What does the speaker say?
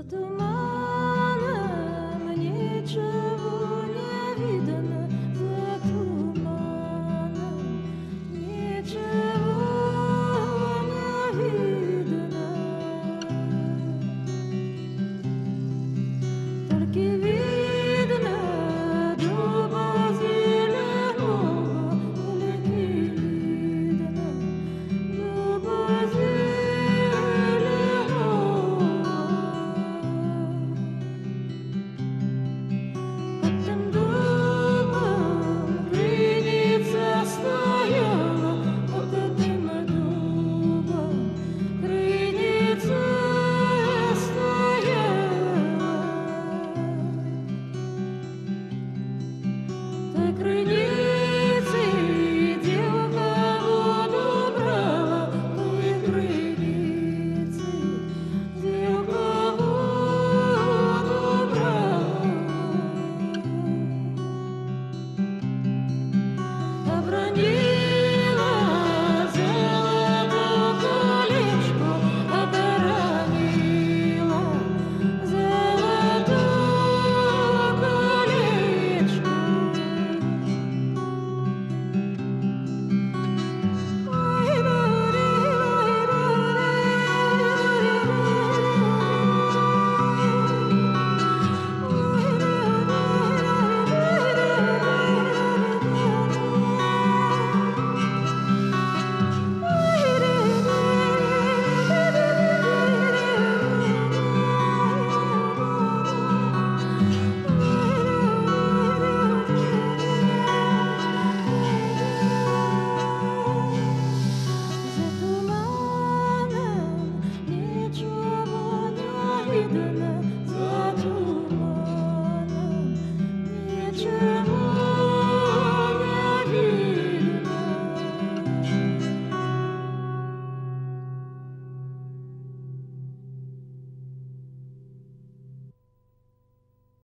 туманом ничего не видно, за туманом ничего не видно. Только видно дуба зеленого, только видно дуба зеленого. Под тем дубом крыница стояла, под этим дубом крыница стояла. Той крыницы девка воду брала, той крыницы девка воду брала. Обронила золото колечко, обронила золото колечко. За туманом ничего не видно.